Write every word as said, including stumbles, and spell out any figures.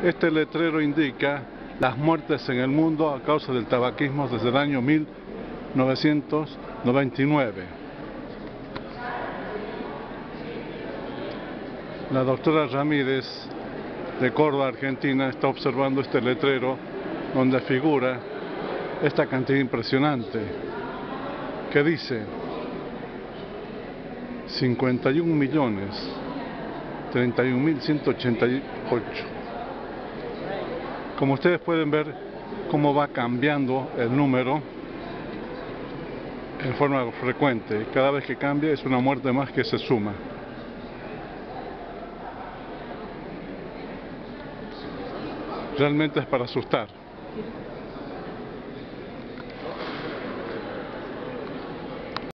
Este letrero indica las muertes en el mundo a causa del tabaquismo desde el año mil novecientos noventa y nueve. La doctora Ramírez de Córdoba, Argentina, está observando este letrero donde figura esta cantidad impresionante que dice cincuenta y un millones treinta y un mil ciento ochenta y ocho. Como ustedes pueden ver cómo va cambiando el número en forma frecuente. Cada vez que cambia es una muerte más que se suma. Realmente es para asustar.